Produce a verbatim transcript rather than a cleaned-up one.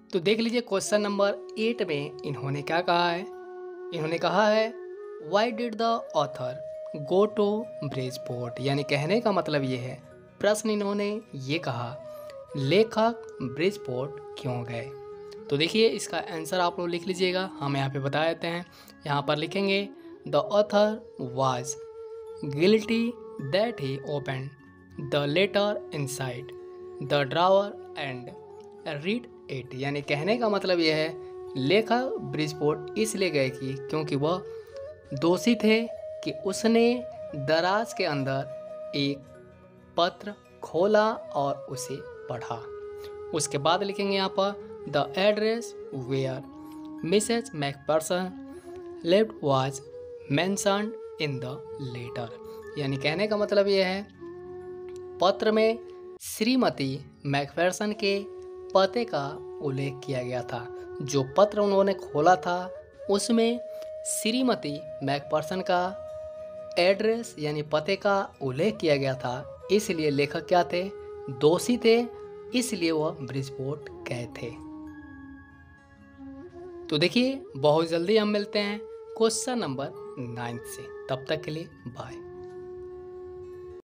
तो देख लीजिए क्वेश्चन नंबर एट में इन्होंने क्या कहा है। इन्होंने कहा है why did the author go to Bridgeport, यानी कहने का मतलब ये है, प्रश्न इन्होंने ये कहा लेखक ब्रिजपोर्ट क्यों गए। तो देखिए इसका आंसर आप लोग लिख लीजिएगा, हम यहाँ पे बता देते हैं। यहाँ पर लिखेंगे the author was guilty that he open the letter inside the drawer and read it, यानी कहने का मतलब यह है लेखक ब्रिजपोर्ट इसलिए गए कि क्योंकि वह दोषी थे कि उसने दराज के अंदर एक पत्र खोला और उसे पढ़ा। उसके बाद लिखेंगे यहाँ पर the address where Mrs Macpherson lived was mentioned in the letter, यानी कहने का मतलब यह है पत्र में श्रीमती मैकफेरसन के पते का उल्लेख किया गया था। जो पत्र उन्होंने खोला था उसमें श्रीमती मैकपर्सन का एड्रेस यानी पते का उल्लेख किया गया था, इसलिए लेखक क्या थे, दोषी थे, इसलिए वह ब्रिजपोर्ट गए थे। तो देखिए बहुत जल्दी हम मिलते हैं क्वेश्चन नंबर नाइन से, तब तक के लिए बाय।